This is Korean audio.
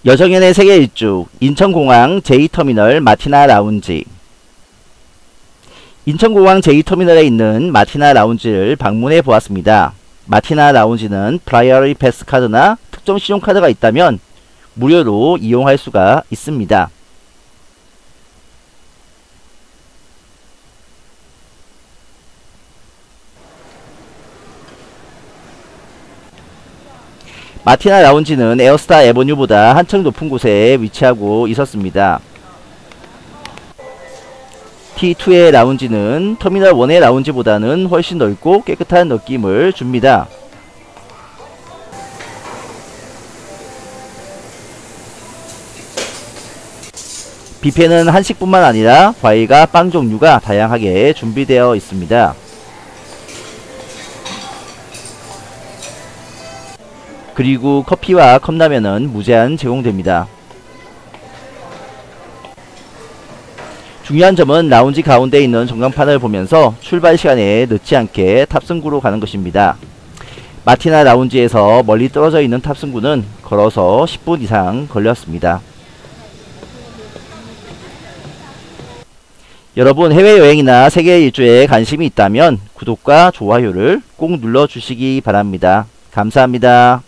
여정연의 세계 일주 인천공항 제2터미널 마티나 라운지. 인천공항 제2터미널에 있는 마티나 라운지를 방문해 보았습니다. 마티나 라운지는 프라이어리 패스 카드나 특정 신용카드가 있다면 무료로 이용할 수가 있습니다. 마티나 라운지는 에어스타 에버뉴보다 한층 높은 곳에 위치하고 있었습니다. T2의 라운지는 터미널 1의 라운지보다는 훨씬 넓고 깨끗한 느낌을 줍니다. 뷔페는 한식뿐만 아니라 과일과 빵 종류가 다양하게 준비되어 있습니다. 그리고 커피와 컵라면은 무제한 제공됩니다. 중요한 점은 라운지 가운데 있는 전광판을 보면서 출발 시간에 늦지 않게 탑승구로 가는 것입니다. 마티나 라운지에서 멀리 떨어져 있는 탑승구는 걸어서 10분 이상 걸렸습니다. 여러분, 해외여행이나 세계 일주에 관심이 있다면 구독과 좋아요를 꼭 눌러주시기 바랍니다. 감사합니다.